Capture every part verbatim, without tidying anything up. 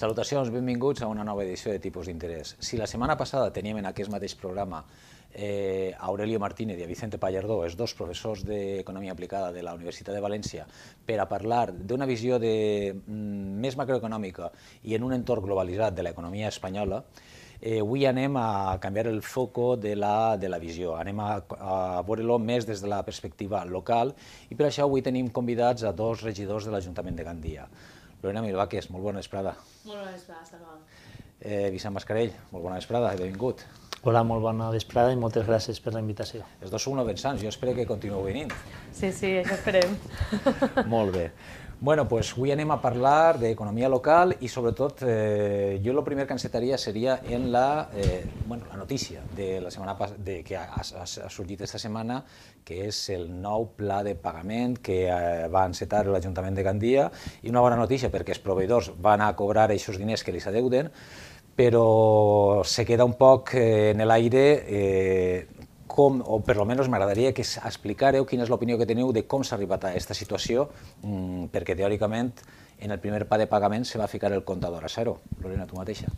Salutacions, benvinguts a una nova edició de Tipus d'Interès. Si la setmana passada teníem en aquest mateix programa eh, a Aurelio Martínez i a Vicente Pallardó, els dos professors d'Economia Aplicada de la Universitat de València, per a parlar d'una visió de, mm, més macroeconòmica i en un entorn globalitzat de l'economia espanyola, eh, avui anem a canviar el foco de la, de la visió, anem a, a veure-lo més des de la perspectiva local i per això avui tenim convidats a dos regidors de l'Ajuntament de Gandia. Lorena Milvaques, molt bona vesprada. Molt bona vesprada, Salva. Eh, Vicent Mascarell, molt bona vesprada i benvingut. Hola, molt bona vesprada i moltes gràcies per la invitació. Els dos sou novensans, jo espero que continueu venint. Sí, sí, això esperem. Molt bé. Bueno, doncs avui anem a parlar d'economia local i sobretot eh, jo el primer que encetaria seria en la, eh, bueno, la notícia de la setmana de, que ha, ha, ha sorgit aquesta setmana, que és el nou pla de pagament que eh, va encetar l'Ajuntament de Gandia, i una bona notícia perquè els proveïdors van a cobrar aquests diners que els adeuden, però se queda un poc eh, en l'aire eh, com, o per almenys m'agradaria que explicareu quina és l'opinió que teniu de com s'ha arribat a aquesta situació, mmm, perquè teòricament en el primer pas de pagament se va ficar el comptador a zero. Lorena, tu mateixa.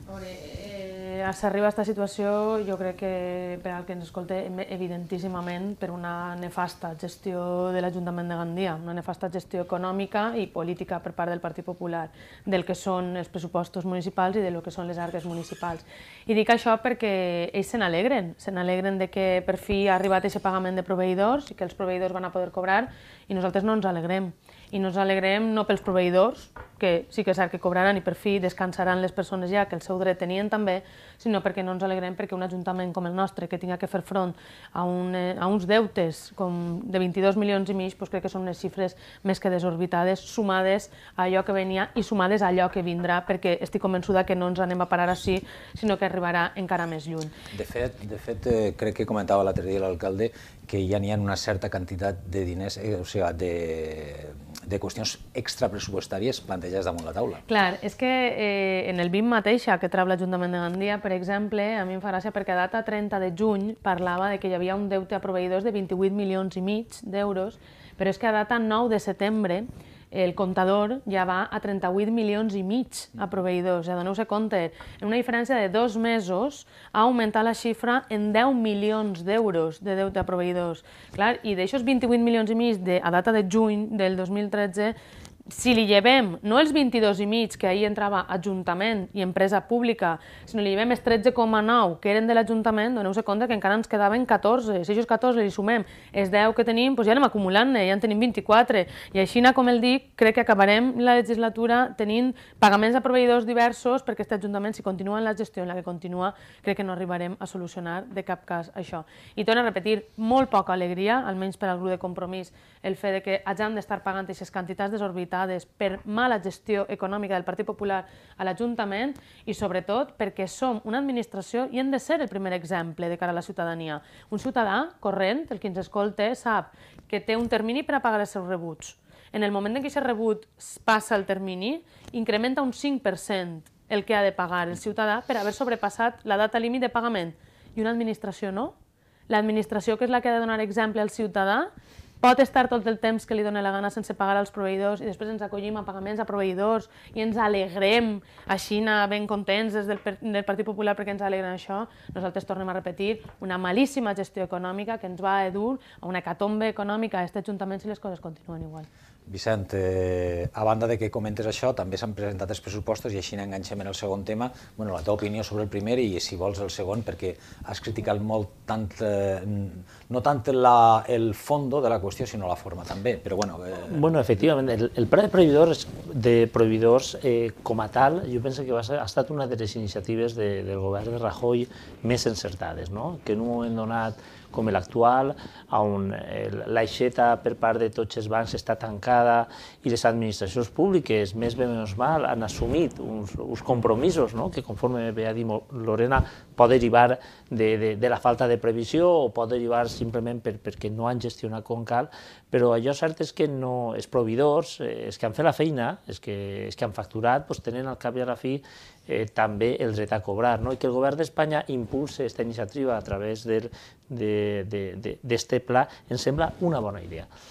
Eh, S'arriba a aquesta situació, jo crec que per al que ens escolta, evidentíssimament per una nefasta gestió de l'Ajuntament de Gandia, una nefasta gestió econòmica i política per part del Partit Popular, del que són els pressupostos municipals i del que són les arques municipals. I dic això perquè ells se n'alegren, se n'alegren de que per fi ha arribat aquest pagament de proveïdors i que els proveïdors van a poder cobrar, i nosaltres no ens alegrem. I no ens alegrem no pels proveïdors, que sí que és cert que cobraran i per fi descansaran les persones ja, que el seu dret tenien també, sinó perquè no ens alegrem perquè un ajuntament com el nostre, que tinga que fer front a, un, a uns deutes com de vint-i-dos milions i mig, doncs crec que són unes xifres més que desorbitades, sumades a allò que venia i sumades a allò que vindrà, perquè estic convençuda que no ens anem a parar així, sinó que arribarà encara més lluny. De fet, de fet eh, crec que comentava l'altre dia l'alcalde que ja n'hi ha una certa quantitat de diners, eh, o sigui, de, de qüestions extrapressupostàries plantejades damunt la taula. Clar, és que eh, en el B I M mateixa que treu l'Ajuntament de Gandia, per exemple, a mi em fa gràcia perquè a data trenta de juny parlava de que hi havia un deute a proveïdors de vint-i-vuit milions i mig d'euros, però és que a data nou de setembre el comptador ja va a trenta-vuit milions i mig a proveïdors. Ja doneu-se compte, en una diferència de dos mesos ha augmentat la xifra en deu milions d'euros de deute a proveïdors. Clar, i d'aixòs vint-i-vuit milions i mig de, a data de juny del dos mil tretze, si li llevem no els vint-i-dos i mig que ahir entrava Ajuntament i empresa pública, sinó li llevem els tretze coma nou que eren de l'Ajuntament, doneu-se compte que encara ens quedaven catorze. Si aquests catorze li sumem els deu que tenim, doncs ja anem acumulant-ne, ja en tenim vint-i-quatre. I així, com el dic, crec que acabarem la legislatura tenint pagaments a proveïdors diversos, perquè aquest Ajuntament, si continua en la gestió en la que continua, crec que no arribarem a solucionar de cap cas això. I torno a repetir, molt poca alegria, almenys per al grup de Compromís, el fet de que hagin d'estar pagant aquestes quantitats desorbitades per mala gestió econòmica del Partit Popular a l'Ajuntament i sobretot perquè som una administració i hem de ser el primer exemple de cara a la ciutadania. Un ciutadà corrent, el que ens escolta, sap que té un termini per a pagar els seus rebuts. En el moment en què aquest rebut passa el termini, incrementa un cinc per cent el que ha de pagar el ciutadà per haver sobrepassat la data límit de pagament. I una administració no. L'administració, que és la que ha de donar exemple al ciutadà, pot estar tot el temps que li doni la gana sense pagar als proveïdors i després ens acollim a pagaments a proveïdors i ens alegrem així ben contents des del, del Partit Popular perquè ens alegren això. Nosaltres tornem a repetir una malíssima gestió econòmica que ens va a dur a una hecatombe econòmica a aquest Ajuntament si les coses continuen igual. Vicent, eh, a banda de que comentes això, també s'han presentat els pressupostos i així enganxem en el segon tema. Bueno, la teva opinió sobre el primer i, si vols, el segon, perquè has criticat molt tant, eh, no tant la, el fondo de la qüestió, sinó la forma també, però bueno... Eh... Bueno, efectivament, el, el pla de proveïdors, de proveïdors eh, com a tal, jo penso que va ser, ha estat una de les iniciatives de, del govern de Rajoy més encertades, no? Que en un moment donat com l'actual, on l'aixeta per part de tots els bancs està tancada i les administracions públiques, més bé menys mal, han assumit uns, uns compromisos, no? Que conforme bé ha dit Lorena, pot derivar de, de, de la falta de previsió o pot derivar simplement per, perquè no han gestionat com cal, però allò cert és que no, els proveïdors, eh, els que han fet la feina, els que, els que han facturat, doncs tenen al cap i a la fi eh, també el dret a cobrar, no? I que el govern d'Espanya impulse aquesta iniciativa a través d'este pla ens sembla una bona idea.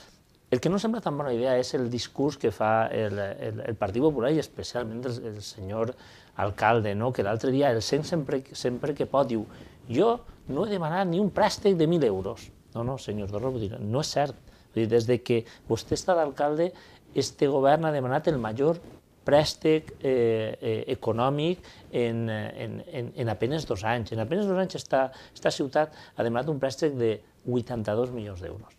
El que no sembla tan bona idea és el discurs que fa el, el, el Partit Popular i especialment el, el senyor alcalde, no? Que l'altre dia el sent sempre, sempre que pot diu jo no he demanat ni un préstec de mil euros. No, no, senyor Torra, vull dir, no és cert. Vull dir, des de que vostè està d'alcalde, este govern ha demanat el major préstec eh, eh, econòmic en, en, en, en apenes dos anys. En apenes dos anys esta, esta ciutat ha demanat un préstec de vuitanta-dos milions d'euros.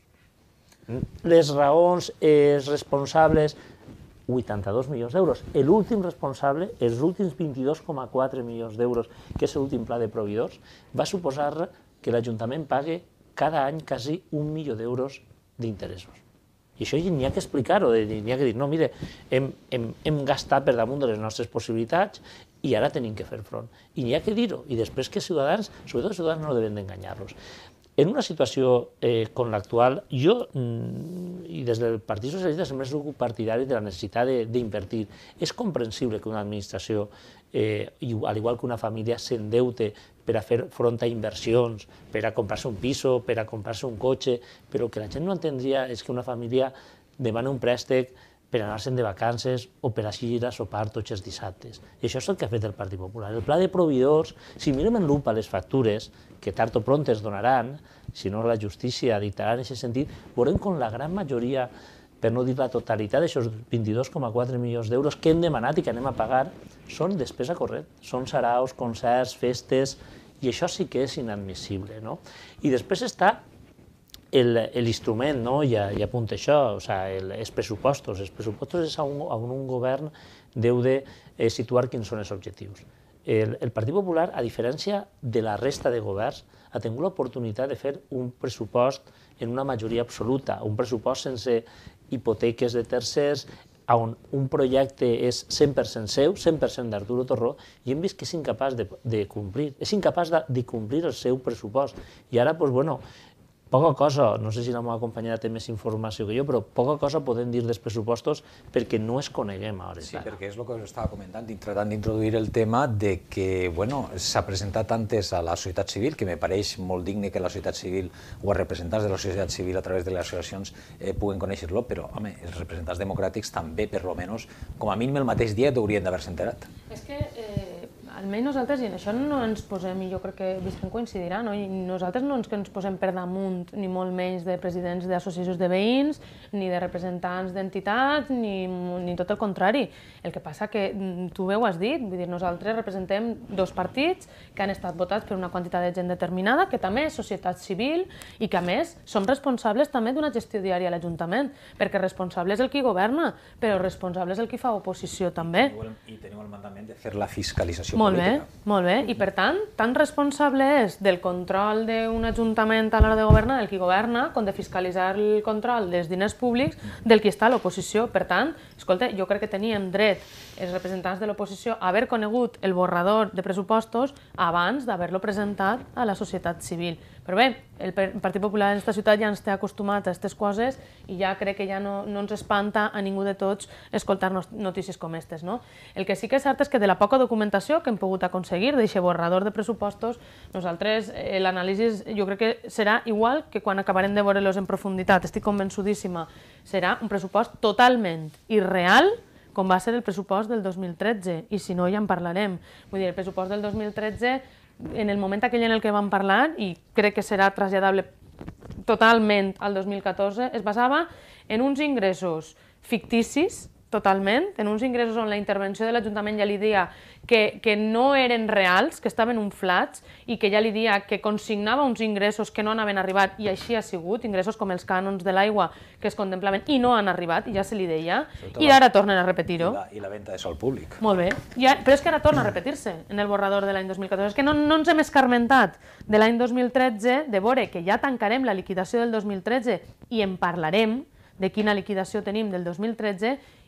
Les raons, els responsables, vuitanta-dos milions d'euros. L'últim responsable, els últims vint-i-dos coma quatre milions d'euros, que és l'últim pla de proveïdors, va suposar que l'Ajuntament pague cada any quasi un milió d'euros d'interessos. I això n'hi ha que explicar-ho, n'hi ha que dir, no, mire, hem, hem, hem gastat per damunt de les nostres possibilitats i ara tenim que fer front. I n'hi ha que dir-ho, i després que Ciutadans, sobretot Ciutadans, no deben d'enganyar-los. En una situació eh, com l'actual, jo, mm, i des del Partit Socialista, sempre soc partidari de la necessitat d'invertir. És comprensible que una administració, eh, al igual que una família, s'endeute per a fer front a inversions, per a comprar-se un piso, per a comprar-se un cotxe, però el que la gent no entendria és que una família demana un préstec per anar-se'n de vacances o per així ir a sopar tots els dissabtes. I això és el que ha fet el Partit Popular. El pla de proveïdors, si mirem en lupa les factures, que tard o pront es donaran, si no la justícia dictarà en aquest sentit, veurem com la gran majoria, per no dir la totalitat d'aixòs vint-i-dos coma quatre milions d'euros que hem demanat i que anem a pagar, són despesa corrent. Són saraus, concerts, festes, i això sí que és inadmissible. No? I després està l'instrument, no? Ja, ja apunta això, o sigui, el, els pressupostos. Els pressupostos és on, on un govern deu de eh, situar quins són els objectius. El, el Partit Popular, a diferència de la resta de governs, ha tingut l'oportunitat de fer un pressupost en una majoria absoluta, un pressupost sense hipoteques de tercers, on un projecte és cent per cent seu, cent per cent d'Arturo Torró, i hem vist que és incapaç de, de complir, és incapaç de, de complir el seu pressupost. I ara, doncs, bueno, poca cosa, no sé si la meva companyera té més informació que jo, però poca cosa podem dir dels pressupostos perquè no es coneguem a hores d'ara. Sí, d'ara. perquè és el que us estava comentant, tratant d'introduir el tema de que, bueno, s'ha presentat antes a la societat civil, que me pareix molt digne que la societat civil o els representants de la societat civil a través de les associacions eh, puguen conèixer-lo, però, home, els representants democràtics també, per lo menys, com a mínim el mateix dia haurien d'haver-se enterat. És que eh, almenys nosaltres, i en això no ens posem, i jo crec que Vicent coincidirà, no? I nosaltres no ens, que ens posem per damunt ni molt menys de presidents d'associacions de veïns, ni de representants d'entitats, ni, ni tot el contrari. El que passa que tu bé ho has dit, vull dir, nosaltres representem dos partits que han estat votats per una quantitat de gent determinada, que també és societat civil i que a més som responsables també d'una gestió diària a l'Ajuntament, perquè responsable és el qui governa, però responsable és el qui fa oposició també. I teniu el mandament de fer la fiscalització molt política. Bé, molt bé, i per tant, tan responsable és del control d'un ajuntament a l'hora de governar, del qui governa, com de fiscalitzar el control dels diners públics del qui està a l'oposició. Per tant, escolta, jo crec que teníem dret els representants de l'oposició a haver conegut el borrador de pressupostos abans d'haver-lo presentat a la societat civil. Però bé, el Partit Popular en aquesta ciutat ja ens té acostumats a aquestes coses i ja crec que ja no, no ens espanta a ningú de tots escoltar notícies com aquestes. No? El que sí que és cert és que de la poca documentació que hem pogut aconseguir d'aquest borrador de pressupostos, nosaltres eh, l'anàlisi jo crec que serà igual que quan acabarem de veure-los en profunditat. Estic convençudíssima. Serà un pressupost totalment irreal com va ser el pressupost del dos mil tretze, i si no ja en parlarem. Vull dir, el pressupost del dos mil tretze, en el moment aquell en el que vam parlar, i crec que serà traslladable totalment al dos mil catorze, es basava en uns ingressos ficticis, totalment, en uns ingressos on la intervenció de l'Ajuntament ja li dia que, que no eren reals, que estaven inflats, i que ja li dia que consignava uns ingressos que no anaven arribat, i així ha sigut, ingressos com els cànons de l'aigua que es contemplaven i no han arribat, i ja se li deia, i ara tornen a repetir-ho. I la venda de sol públic. Molt bé, ja, però és que ara torna a repetir-se en el borrador de l'any dos mil catorze. És que no, no ens hem escarmentat de l'any dos mil tretze, de veure que ja tancarem la liquidació del dos mil tretze i en parlarem de quina liquidació tenim del dos mil tretze,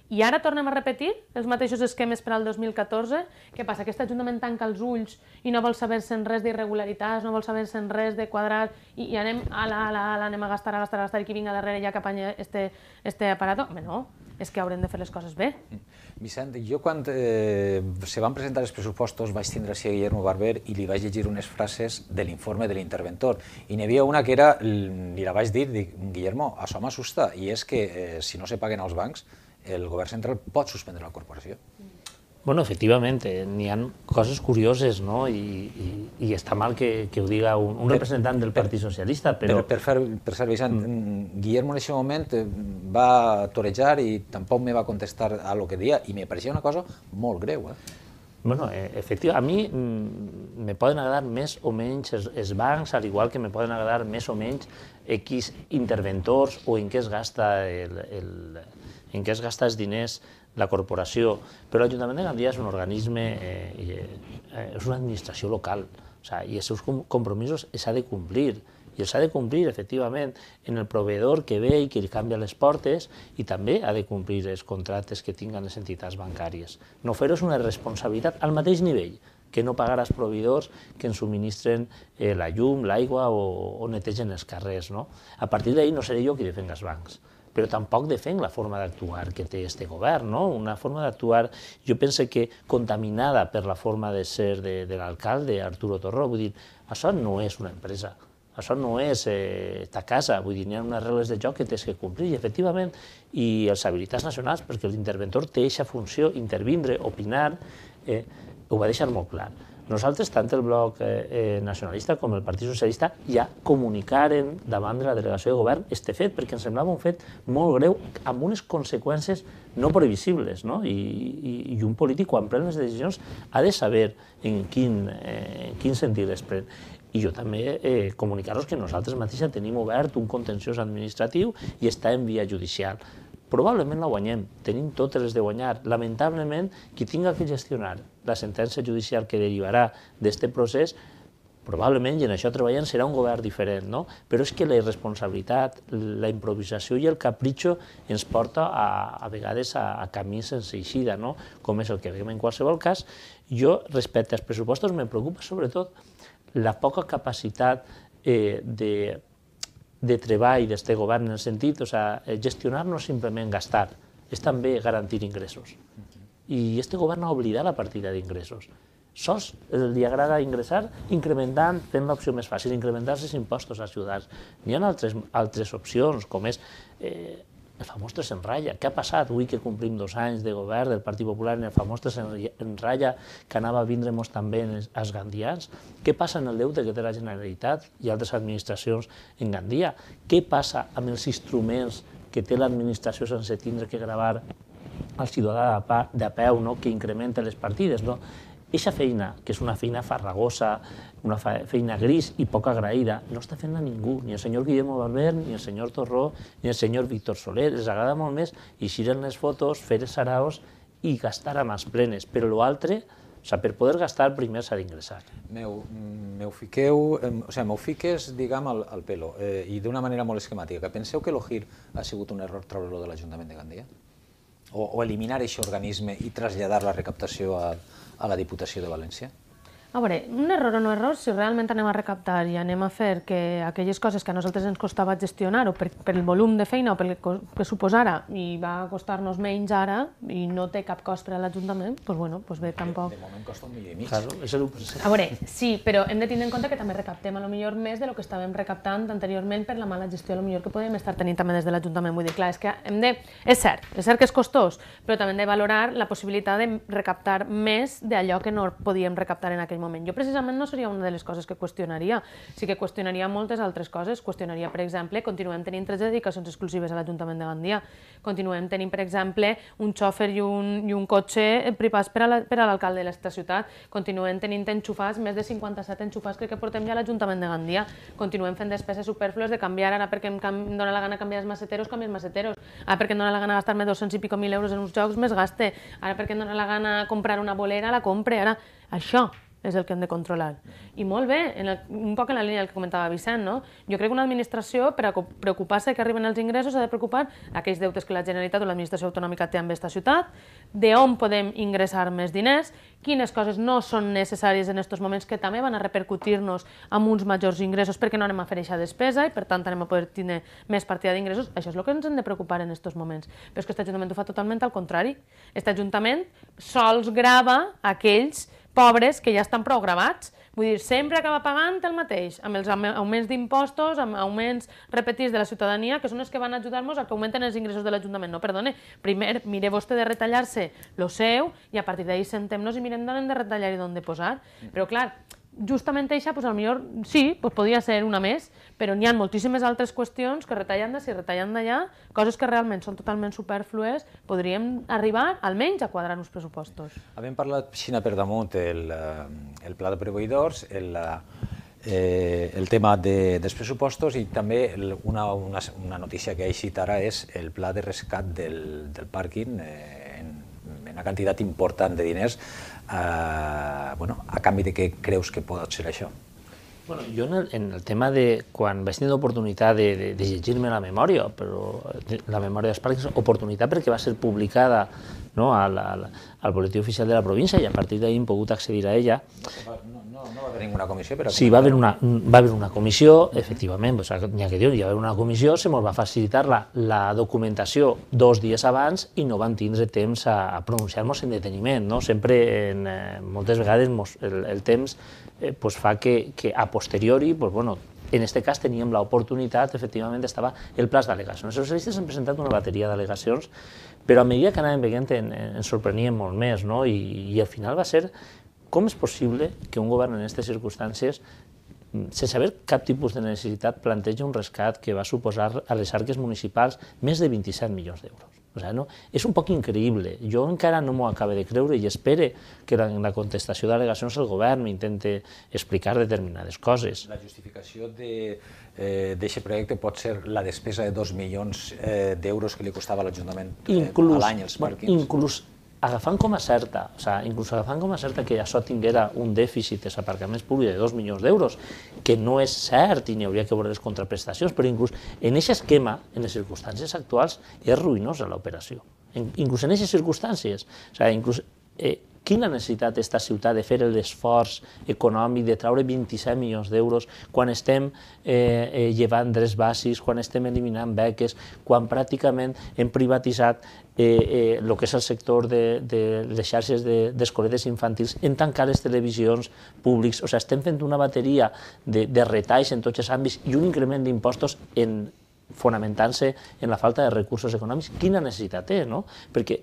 I ara tornem a repetir els mateixos esquemes per al dos mil catorze. Què passa? Aquest Ajuntament tanca els ulls i no vol saber-se'n res d'irregularitats, no vol saber-se'n res de quadrats i, i anem a la, a la, a la, anem a gastar, a gastar, a gastar i qui vinga darrere ja que apanya este, este aparato. Home, no, és que haurem de fer les coses bé. Vicent, jo quan eh, se van presentar els pressupostos vaig tindre així a Guillermo Barber i li vaig llegir unes frases de l'informe de l'interventor i n'hi havia una que era, li la vaig dir, dic, Guillermo, això m'assusta, i és que eh, si no se paguen als bancs el govern central pot suspendre la corporació. Bueno, efectivament, eh, n'hi ha coses curioses, no? I, i, i està mal que, que ho diga un, un representant del Partit Socialista, però... Per, per, fer, per ser, Vicent, mm. Guillermo en aquest moment va torejar i tampoc me va contestar a lo que dia, i me pareixia una cosa molt greu, eh? Bueno, eh, efectivament, a mi mm, me poden agradar més o menys els, els bancs, al igual que me poden agradar més o menys X interventors o en què es gasta el, el, en què es gasta els diners la corporació, però l'Ajuntament de Gandia és un organisme, eh, eh, és una administració local, o sea, i els seus compromisos s'ha de complir, i els ha de complir, efectivament, en el proveïdor que ve i que li canvia les portes, i també ha de complir els contractes que tinguen les entitats bancàries. No fer-ho és una responsabilitat al mateix nivell que no pagar als proveïdors que ens subministren eh, la llum, l'aigua o, o netegen els carrers, no? A partir d'ahir no seré jo qui defenga els bancs, però tampoc defenc la forma d'actuar que té este govern, no? Una forma d'actuar, jo penso que contaminada per la forma de ser de, de l'alcalde, Arturo Torró, vull dir, això no és una empresa, això no és eh, ta casa, vull dir, hi ha unes regles de joc que tens que complir, i efectivament, i els habilitats nacionals, perquè l'interventor té aquesta funció, intervindre, opinar, eh, ho va deixar molt clar. Nosaltres, tant el bloc eh, nacionalista com el Partit Socialista, ja comunicaren davant de la delegació de govern este fet, perquè ens semblava un fet molt greu, amb unes conseqüències no previsibles, no? I, i, i un polític, quan pren les decisions, ha de saber en quin, eh, en quin sentit les pren. I jo també eh, comunicar-los que nosaltres mateixos tenim obert un contenciós administratiu i està en via judicial. Probablement la guanyem, tenim totes les de guanyar. Lamentablement, qui tinga que gestionar la sentència judicial que derivarà d'aquest procés, probablement, i en això treballant, serà un govern diferent, no? Però és que la irresponsabilitat, la improvisació i el capritxo ens porta a, a vegades a, a camins sense eixida, no? Com és el que veiem en qualsevol cas. Jo, respecte als pressupostos, me preocupa sobretot la poca capacitat eh, de de treball d'aquest govern, en el sentit, o sigui, gestionar no és simplement gastar, és també garantir ingressos. I aquest govern ha oblidat la partida d'ingressos. Sols li agrada ingressar incrementant, fent l'opció més fàcil, incrementar els impostos als ciutadans. N'hi ha altres, altres opcions, com és eh, el famós tres en ratlla. Què ha passat avui que complim dos anys de govern del Partit Popular en el famós tres en ratlla que anava a vindre-nos també als gandians? Què passa en el deute que té la Generalitat i altres administracions en Gandia? Què passa amb els instruments que té l'administració sense tindre que gravar al ciutadà de peu, no? Que incrementa les partides, no? Eixa feina, que és una feina farragosa, una feina gris i poc agraïda, no està fent-la ningú, ni el senyor Guillermo Barber, ni el senyor Torró, ni el senyor Víctor Soler. Els agrada molt més eixir en les fotos, fer els saraos i gastar a mans plenes, però l'altre, o sigui, per poder gastar primer s'ha d'ingressar. M'ho fiqueu, o sigui, m'ho fiques, diguem, al, al pelo, eh, i d'una manera molt esquemàtica. Penseu que l'O J I R ha sigut un error treure-lo de l'Ajuntament de Gandia? O, o eliminar aquest organisme i traslladar la recaptació a, a la Diputació de València? A veure, un error o no error, si realment anem a recaptar i anem a fer que aquelles coses que a nosaltres ens costava gestionar o per, per el volum de feina o pel que suposara i va costar-nos menys ara i no té cap cost per a l'Ajuntament, doncs bueno, doncs bé, tampoc... De moment costa un milió i mig. Claro, és l'u per cent. A veure, sí, però hem de tindre en compte que també recaptem a lo millor més de lo que estàvem recaptant anteriorment per la mala gestió a lo millor que podem estar tenint també des de l'Ajuntament. Vull dir, clar, és que hem de... És cert, és cert que és costós, però també hem de valorar la possibilitat de recaptar més d'allò que no podíem recaptar en aquell moment. Jo precisament no seria una de les coses que qüestionaria. Sí que qüestionaria moltes altres coses. Qüestionaria, per exemple, continuem tenint tres dedicacions exclusives a l'Ajuntament de Gandia. Continuem tenint, per exemple, un xòfer i un, i un cotxe privats per a l'alcalde de la nostra ciutat. Continuem tenint enxufats, més de cinquanta-set enxufats crec que portem ja a l'Ajuntament de Gandia. Continuem fent despeses superflues de canviar, ara perquè em, em dóna la gana canviar els maceteros, canviar els maceteros. Ara perquè em dóna la gana gastar-me dos-cents i pico mil euros en uns jocs, més gaste. Ara perquè em dóna la gana comprar una bolera, la compre. Ara, això és el que hem de controlar. I molt bé, en el, un poc en la línia del que comentava Vicent, no? Jo crec que una administració, per a preocupar-se que arriben els ingressos, ha de preocupar aquells deutes que la Generalitat o l'administració autonòmica té amb aquesta ciutat, d'on podem ingressar més diners, quines coses no són necessàries en aquests moments que també van a repercutir-nos amb uns majors ingressos perquè no anem a fer aquesta despesa i per tant anem a poder tenir més partida d'ingressos. Això és el que ens hem de preocupar en aquests moments. Però és que aquest Ajuntament ho fa totalment al contrari. Aquest Ajuntament sols grava aquells pobres que ja estan prou gravats. Vull dir, sempre acaba pagant el mateix, amb els augments d'impostos, amb augments repetits de la ciutadania, que són els que van ajudar-nos a que augmenten els ingressos de l'Ajuntament. No, perdone, primer mire vostè de retallar-se lo seu i a partir d'ahí sentem-nos i mirem d'on hem de retallar i d'on de posar. Però clar, justament això, doncs, potser sí, doncs podria ser una més, però n'hi ha moltíssimes altres qüestions que retallant d'ací, retallant d'allà, coses que realment són totalment superflues, podríem arribar almenys a quadrar uns pressupostos. Havem parlat Xina per damunt el, el pla de proveïdors, el, eh, el tema de, dels pressupostos i també una, una, una notícia que ha eixit ara és el pla de rescat del, del pàrquing eh, en, en una quantitat important de diners. Uh, bueno, a canvi de què creus que pot ser això? Bueno, jo en el, en el tema de quan vaig tenir l'oportunitat de, de, de llegir-me la memòria, però la memòria dels pàrquings, oportunitat perquè va ser publicada, no, al, al, al boletí oficial de la província i a partir d'ahir hem pogut accedir a ella. No, no, no va haver ninguna comissió? Per sí, va haver una, va haver una comissió, efectivament, o sigui, n'hi ha que dir, hi va haver una comissió, se ens va facilitar la, la documentació dos dies abans i no van tindre temps a, a pronunciar-nos en deteniment. No? Sempre, en, eh, moltes vegades, mos, el, el temps eh, pues fa que, que a posteriori, pues, bueno, en aquest cas teníem l'oportunitat, efectivament, estava el pla d'al·legacions. Els socialistes han presentat una bateria d'al·legacions, però a mesura que anàvem veient en, en, ens sorprenien molt més, no? I, i al final va ser com és possible que un govern en aquestes circumstàncies, sense haver cap tipus de necessitat, plantegi un rescat que va suposar a les arques municipals més de vint-i-set milions d'euros. O sigui, no? És un poc increïble. Jo encara no m'ho acabo de creure i espero que en la contestació d'al·legacions el govern m'intente explicar determinades coses. La justificació d'aquest projecte pot ser la despesa de dos milions d'euros que li costava a l'Ajuntament a l'any els pàrquings? Inclús agafant com a certa, o sigui, inclús agafant com a certa que això tinguera un dèficit dels aparcaments públics de dos milions d'euros, que no és cert i n'hi hauria que veure les contraprestacions, però inclús en aquest esquema, en les circumstàncies actuals, és ruïnosa l'operació. Inclús en aquestes circumstàncies. O sigui, inclús, eh, quina necessitat esta ciutat de fer l'esforç econòmic de treure vint-i-set milions d'euros quan estem eh, eh, llevant drets bàsics, quan estem eliminant beques, quan pràcticament hem privatitzat eh, eh, el que és el sector de, de les xarxes d'escoletes infantils, en tancar les televisions públics. O sigui, estem fent una bateria de, de retalls en tots els àmbits i un increment d'impostos en fonamentant-se en la falta de recursos econòmics. Quina necessitat té, no? Perquè,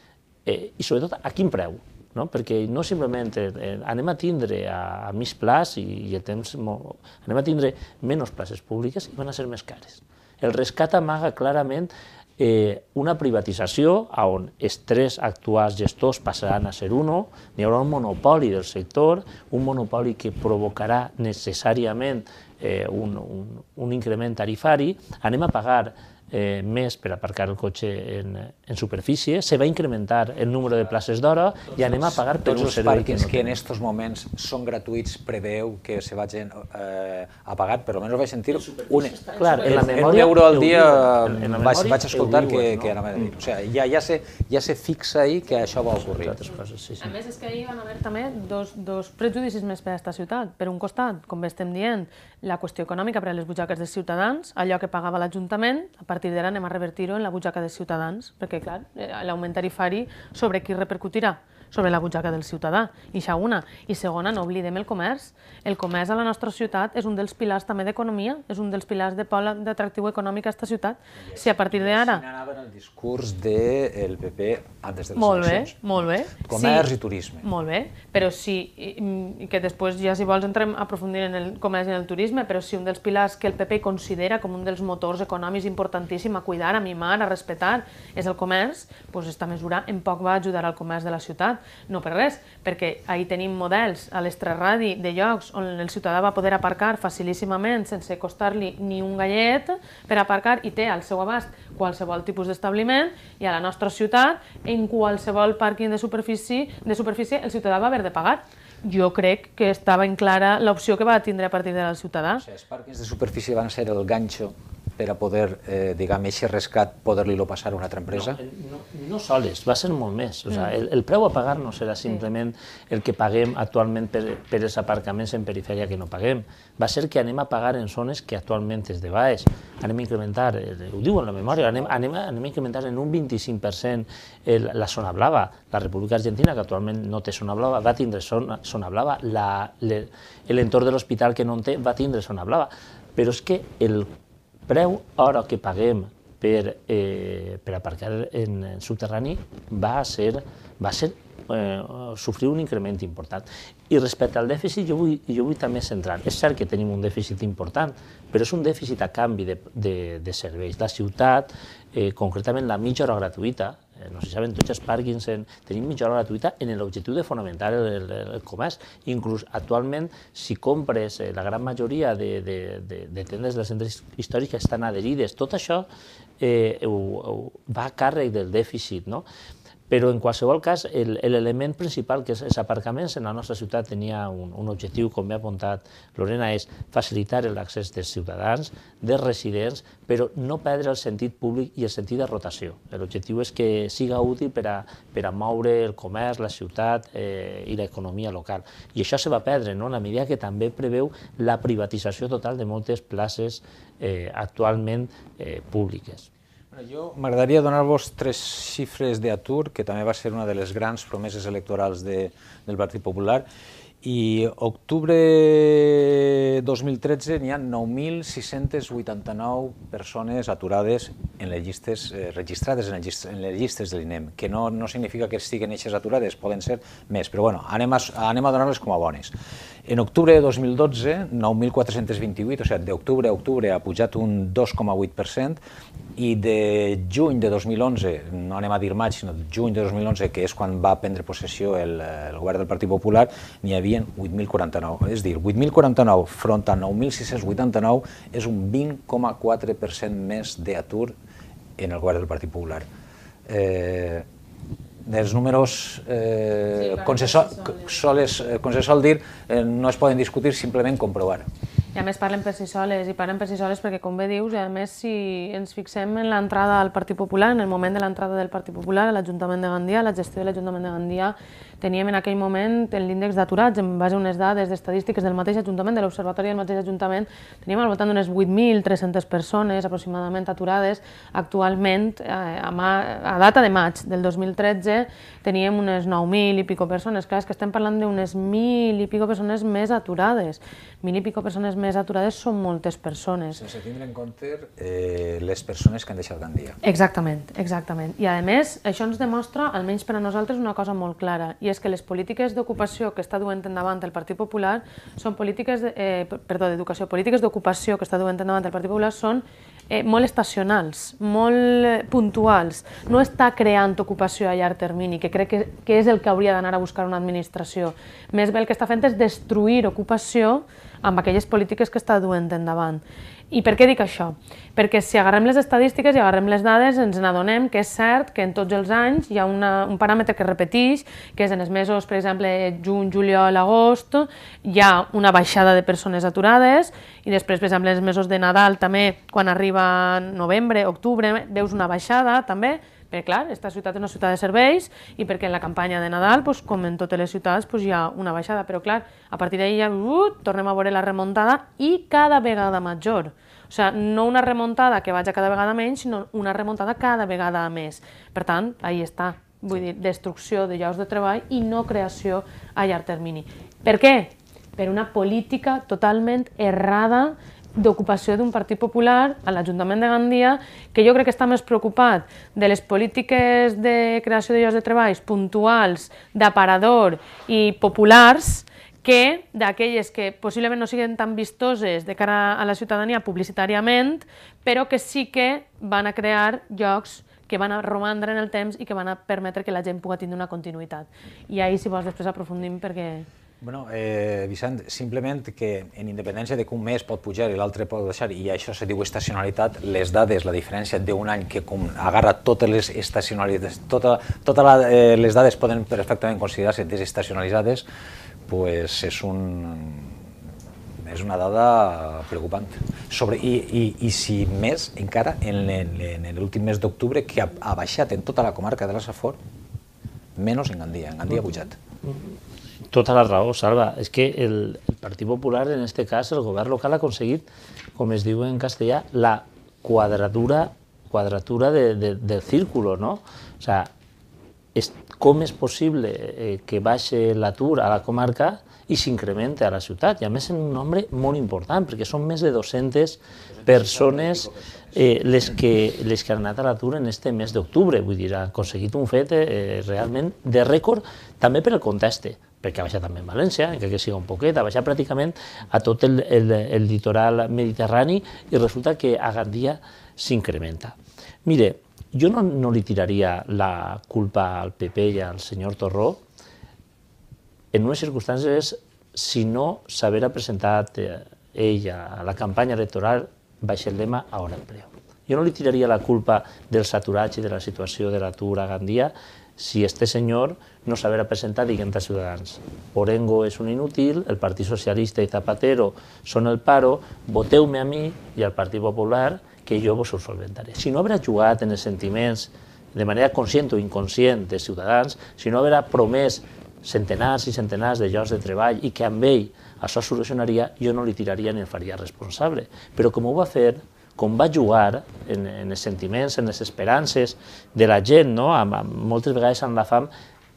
eh, i sobretot, a quin preu? No? Perquè no simplement eh, anem a tindre a, a mig plaç i, i el temps, anem a tindre menys places públiques i van a ser més cares. El rescat amaga clarament eh, una privatització on els tres actuals gestors passaran a ser uno, n'hi haurà un monopoli del sector, un monopoli que provocarà necessàriament eh, un, un, un increment tarifari, anem a pagar Eh, més per aparcar el cotxe en, en superfície, se va incrementar el número de places d'hora i anem a pagar per un servei. Tots els pàrquings que en aquests moments són gratuïts preveu que se vagin eh, a pagar, per almenys vaig sentir un, clar, en la memòria, un euro al dia, en, en vaig, vaig escoltar diuen, que, no? que anava a dir. O sigui, ja, ja, se, ja se fixa ahí que això va ocorrir. Coses, sí, sí. A més, és que ahir van haver també dos, dos prejudicis més per a aquesta ciutat. Per un costat, com bé estem dient, la qüestió econòmica per a les butxaques dels ciutadans, allò que pagava l'Ajuntament, a partir d'ara anem a revertir-ho en la butxaca dels ciutadans, perquè, clar, l'augment tarifari sobre qui repercutirà? Sobre la butxaca del ciutadà, i això una. I segona, no oblidem el comerç. El comerç a la nostra ciutat és un dels pilars també d'economia, és un dels pilars de pol d'atractiu econòmic a aquesta ciutat. Si a partir d'ara... I anava en el discurs del P P antes de les molt bé, eleccions. molt bé. Comerç sí, i turisme. Molt bé, però si, i que després ja si vols entrem a aprofundir en el comerç i en el turisme, però si un dels pilars que el P P considera com un dels motors econòmics importantíssim a cuidar, a mimar, a respetar, és el comerç, doncs aquesta mesura en poc va ajudar al comerç de la ciutat. No per res, perquè ahir tenim models a l'extraradi de llocs on el ciutadà va poder aparcar facilíssimament sense costar-li ni un gallet per aparcar i té al seu abast qualsevol tipus d'establiment, i a la nostra ciutat, en qualsevol pàrquing de superfície, de superfície el ciutadà va haver de pagar. Jo crec que estava en clara l'opció que va tindre a partir de la Ciutadà. O sigui, els pàrquings de superfície van ser el ganxo per a poder, eh, diguem, aquest rescat, poder-li-lo passar a una altra empresa? No, no, no soles, va ser molt més. O sea, el, el preu a pagar no serà simplement el que paguem actualment per, per els aparcaments en perifèria que no paguem. Va ser que anem a pagar en zones que actualment és de baix. Anem a incrementar, eh, ho diu en la memòria, anem, anem, a, anem a incrementar en un vint-i-cinc per cent el, la zona blava. La República Argentina, que actualment no té zona blava, va tindre zona, zona blava. L'entorn de l'hospital que no en té va tindre zona blava. Però és que el preu hora que paguem per, eh, per aparcar en, en subterrani va ser, va ser eh, sofrir un increment important. I respecte al dèficit, jo vull, jo vull també centrar. És cert que tenim un dèficit important, però és un dèficit a canvi de, de, de serveis. La ciutat, eh, concretament la mitja hora gratuïta, eh, no sé si saben, tots els pàrquings en, tenim mitja hora gratuïta en l'objectiu de fonamentar el, el, el comerç. Inclús actualment, si compres eh, la gran majoria de, de, de, de tendes dels centres històrics que estan adherides, tot això eh, ho, ho, va a càrrec del dèficit, no? Però en qualsevol cas, l'element principal, que és els aparcaments, en la nostra ciutat tenia un, un objectiu, com bé ha apuntat Lorena, és facilitar l'accés dels ciutadans, dels residents, però no perdre el sentit públic i el sentit de rotació. L'objectiu és que siga útil per a, per a moure el comerç, la ciutat eh, i l'economia local. I això se va perdre, no?, en la medida que també preveu la privatització total de moltes places eh, actualment eh, públiques. Jo m'agradaria donar-vos tres xifres d'atur, que també va ser una de les grans promeses electorals de, del Partit Popular. I octubre dos mil tretze n'hi ha nou mil sis-cents vuitanta-nou persones aturades en les llistes, eh, registrades en les llistes, en les llistes de l'INEM, que no, no significa que estiguen eixes aturades, poden ser més, però bueno, anem a, anem a donar-les com a bones. En octubre de dos mil dotze, nou mil quatre-cents vint-i-vuit, o sigui, d'octubre a octubre ha pujat un dos coma vuit per cent, i de juny de dos mil onze, no anem a dir maig, sinó de juny de dos mil onze, que és quan va prendre possessió el, el govern del Partit Popular, n'hi havia vuit mil quaranta-nou. És a dir, vuit mil quaranta-nou front a nou mil sis-cents vuitanta-nou és un vint coma quatre per cent més d'atur en el govern del Partit Popular. Eh, dels números, eh, sí, com, se sol, soles, com se sol dir, eh, no es poden discutir, simplement comprovar. I a més parlen per si soles, i parlen per si soles perquè, com bé dius, a més si ens fixem en l'entrada al Partit Popular, en el moment de l'entrada del Partit Popular a l'Ajuntament de Gandia, la gestió de l'Ajuntament de Gandia, teníem en aquell moment l'índex d'aturats, en base a unes dades d'estadístiques del mateix Ajuntament, de l'Observatori del mateix Ajuntament, teníem al voltant d'unes vuit mil tres-centes persones aproximadament aturades. Actualment, a, a data de maig del dos mil tretze, teníem unes nou mil i pico persones. Clar, és que estem parlant d'unes mil i pico persones més aturades. Mil i pico persones més aturades són moltes persones. Sense tindre en compte eh, les persones que han deixat Gandia. Exactament, exactament. I a més, això ens demostra, almenys per a nosaltres, una cosa molt clara, i és que les polítiques d'ocupació que està duent endavant el Partit Popular són polítiques, de, eh, perdó, d'educació, polítiques d'ocupació que està duent endavant el Partit Popular són eh, molt estacionals, molt puntuals. No està creant ocupació a llarg termini, que crec que, que és el que hauria d'anar a buscar una administració. Més bé el que està fent és destruir ocupació amb aquelles polítiques que està duent endavant. I per què dic això? Perquè si agarrem les estadístiques i agarrem les dades ens n'adonem que és cert que en tots els anys hi ha una, un paràmetre que repeteix, que és en els mesos, per exemple, juny, juliol, agost, hi ha una baixada de persones aturades i després, per exemple, en els mesos de Nadal també, quan arriba novembre, octubre, veus una baixada també, perquè, clar, aquesta ciutat és una ciutat de serveis i perquè en la campanya de Nadal, com en totes les ciutats, hi ha una baixada, però, clar, a partir d'ahir ja tornem a veure la remuntada i cada vegada major. O sigui, no una remuntada que vagi cada vegada menys, sinó una remuntada cada vegada més. Per tant, ahí està, vull dir, destrucció de llocs de treball i no creació a llarg termini. Per què? Per una política totalment errada d'ocupació d'un Partit Popular a l'Ajuntament de Gandia, que jo crec que està més preocupat de les polítiques de creació de llocs de treball puntuals, d'aparador i populars, que d'aquelles que possiblement no siguin tan vistoses de cara a la ciutadania publicitàriament, però que sí que van a crear llocs que van a romandre en el temps i que van a permetre que la gent pugui tindre una continuïtat. I ahir, si vols, després aprofundim perquè... Bueno, eh, Vicent, simplement que en independència de que un mes pot pujar i l'altre pot deixar, i això se diu estacionalitat, les dades, la diferència d'un any que com agarra totes les estacionalitats, totes tota eh, les dades poden perfectament considerar-se desestacionalitzades, pues és, un, és una dada preocupant. Sobre, i, i, I si més, encara, en, en, en l'últim mes d'octubre, que ha, ha baixat en tota la comarca de la Safor, menys en Gandia, en Gandia ha pujat. Tota la raó, Salva. És que el, el Partit Popular, en aquest cas, el govern local ha aconseguit, com es diu en castellà, la quadratura, quadratura de, de, del círculo, ¿no? O sea, és, com és possible eh, que baixe l'atur a la comarca i s'incrementa a la ciutat, i a més en un nombre molt important, perquè són més de dues-centes persones eh, les, que, les que han anat a l'atur en este mes d'octubre, vull dir, ha aconseguit un fet eh, realment de rècord, també per el context, perquè ha baixat també en València, encara que siga un poquet, ha baixat pràcticament a tot el, el, el litoral mediterrani i resulta que a Gandia s'incrementa. Mire, jo no, no li tiraria la culpa al P P i al senyor Torró en unes circumstàncies si no s'haguera presentat eh, ella a la campanya electoral baix el lema Ahora Empleo. Jo no li tiraria la culpa del saturatge i de la situació de l'atur a Gandia si este senyor no s'haguera presentat dient a Ciutadans Orengo és un inútil, el Partit Socialista i Zapatero són el paro, voteu-me a mi i al Partit Popular que jo vos ho solventaré. Si no haurà jugat en els sentiments de manera conscient o inconscient de Ciutadans, si no haurà promès centenars i centenars de llocs de treball i que amb ell això solucionaria, jo no li tiraria ni el faria responsable. Però com ho va fer, com va jugar en, en els sentiments, en les esperances de la gent, no? amb, amb, moltes vegades amb la fam,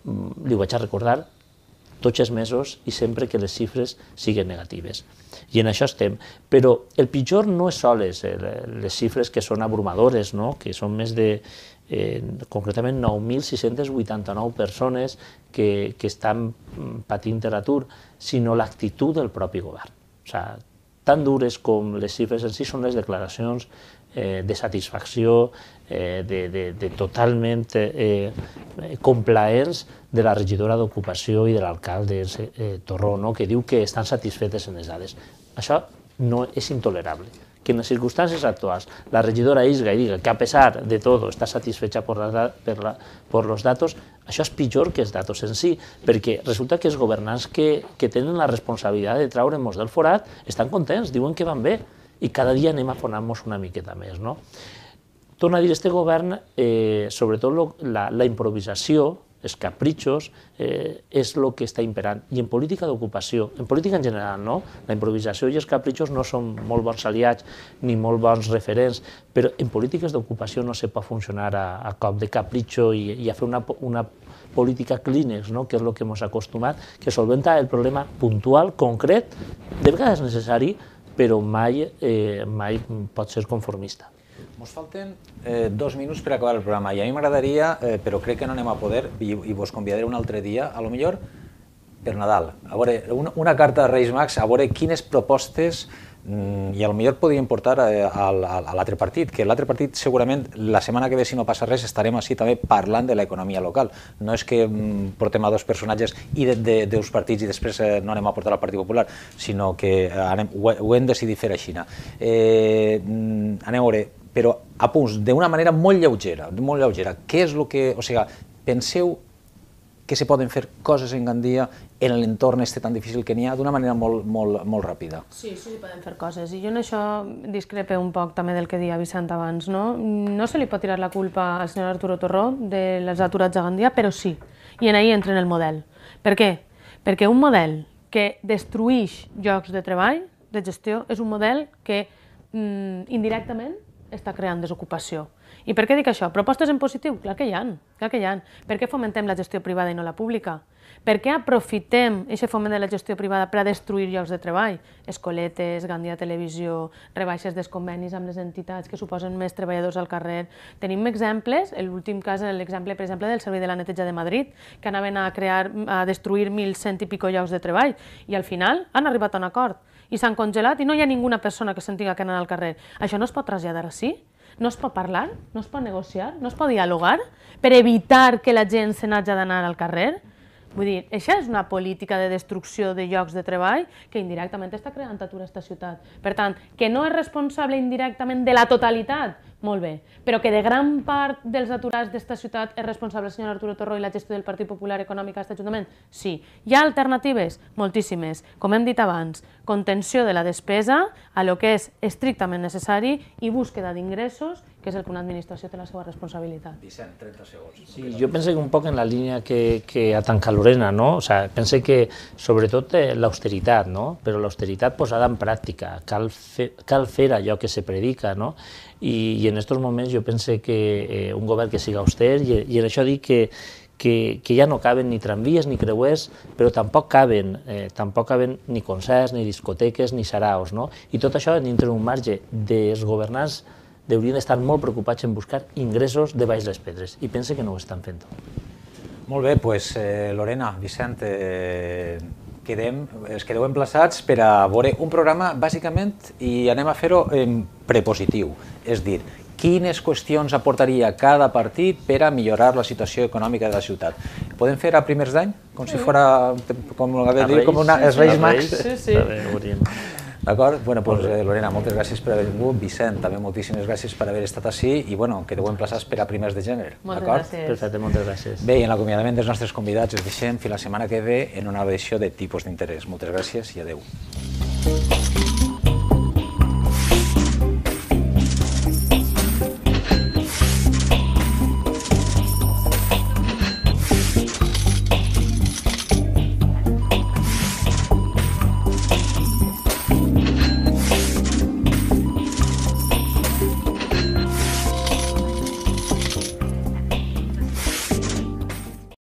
li ho vaig a recordar tots els mesos i sempre que les xifres siguin negatives. I en això estem. Però el pitjor no és soles les xifres que són abrumadores, no? Que són més de, eh, concretament, nou mil sis-centes vuitanta-nou persones que, que estan patint l'atur, sinó l'actitud del propi govern. O sigui, tan dures com les xifres en si són les declaracions eh, de satisfacció, eh, de, de, de totalment eh, complaents de la regidora d'Ocupació i de l'alcalde eh, Torró, no? Que diu que estan satisfetes en les dades. Això no és intolerable. Que en les circumstàncies actuals la regidora isga i diga que a pesar de tot està satisfecha per, la, per, la, per los datos, això és pitjor que els datos en si, perquè resulta que els governants que, que tenen la responsabilitat de traure'ns del forat estan contents, diuen que van bé, i cada dia anem afonant-nos una miqueta més, no? Torno a dir, este govern, eh, sobretot lo, la, la improvisació, els capritxos, eh, és el que està imperant. I en política d'ocupació, en política en general, no? La improvisació i els capritxos no són molt bons aliats ni molt bons referents, però en polítiques d'ocupació no se pot funcionar a, a cop de capritxo i, i a fer una, una política clínex, no? Que és el que ens ha acostumat, que solventa el problema puntual, concret, de vegades necessari, però mai, eh, mai pot ser conformista. Ens falten eh, dos minuts per acabar el programa i a mi m'agradaria, eh, però crec que no anem a poder, i, i vos convidaré un altre dia, a lo millor per Nadal. A veure, una, una carta de Reis Mags, a veure quines propostes, mm, i a lo millor podríem portar a, a, a l'altre partit, que l'altre partit segurament la setmana que ve, si no passa res, estarem així també parlant de l'economia local. No és que mm, portem a dos personatges i de, de, de dos partits i després eh, no anem a portar al Partit Popular, sinó que anem, ho, ho hem decidit fer així. Eh, mm, anem a veure, però a punts, d'una manera molt lleugera, molt lleugera. Què és el que... O sigui, penseu que se poden fer coses en Gandia en l'entorn este tan difícil que n'hi ha d'una manera molt, molt, molt ràpida? Sí, sí, poden fer coses. I jo en això discrepe un poc també del que deia Vicent abans, no? No se li pot tirar la culpa al senyor Arturo Torró de les aturats a Gandia, però sí. I en ahí entra en el model. Per què? Perquè un model que destruïx llocs de treball, de gestió, és un model que mm, indirectament està creant desocupació. I per què dic això? Propostes en positiu? Clar que hi ha, clar que hi ha. Per què fomentem la gestió privada i no la pública? Per què aprofitem aquest foment de la gestió privada per a destruir llocs de treball? Escoletes, Gandia Televisió, rebaixes dels convenis amb les entitats que suposen més treballadors al carrer. Tenim exemples, l'últim cas, l'exemple, per exemple, del Servei de la Neteja de Madrid, que anaven a crear, a destruir mil cent i pico llocs de treball, i al final han arribat a un acord. I s'han congelat i no hi ha ninguna persona que sentigui que anar al carrer. Això no es pot traslladar així? No es pot parlar? No es pot negociar? No es pot dialogar per evitar que la gent se n'hagi d'anar al carrer? Vull dir, això és una política de destrucció de llocs de treball que indirectament està creant atur a aquesta ciutat. Per tant, que no és responsable indirectament de la totalitat, molt bé, però que de gran part dels aturats d'esta ciutat és responsable el senyor Arturo Torró i la gestió del Partit Popular Econòmic a aquest Ajuntament? Sí. Hi ha alternatives? Moltíssimes. Com hem dit abans, contenció de la despesa a lo que és estrictament necessari i búsqueda d'ingressos, que és el que una administració té la seva responsabilitat. Vicent, trenta segons. Sí, jo penso que un poc en la línia que, que ha tancat Lorena, no? O sea, penso que sobretot l'austeritat, no? Però l'austeritat posada en pràctica, cal fer, cal fer allò que se predica, no? I, i en aquests moments jo penso que eh, un govern que siga auster, i, i en això dic que, que, que ja no caben ni tramvies ni creuers, però tampoc caben, eh, tampoc caben ni concerts, ni discoteques, ni saraos, no? I tot això dintre d'un marge dels governants haurien d'estar molt preocupats en buscar ingressos de baix les pedres, i penso que no ho estan fent. Molt bé, doncs eh, Lorena, Vicent, eh, quedem, es quedeu emplaçats per a veure un programa bàsicament i anem a fer-ho en prepositiu, és dir, quines qüestions aportaria cada partit per a millorar la situació econòmica de la ciutat. Podem fer a primers d'any? Com si fos, com els Reis Mags? Sí, sí. D'acord? Bueno, doncs, eh, Lorena, moltes gràcies per haver vingut. Vicent, també moltíssimes gràcies per haver estat ací i, bueno, quedeu emplaçats per a primers de gener. Moltes gràcies. Perfecte, moltes gràcies. Bé, i en l'acomiadament dels nostres convidats us deixem fins la setmana que ve en una edició de Tipus d'interès. Moltes gràcies i adeu.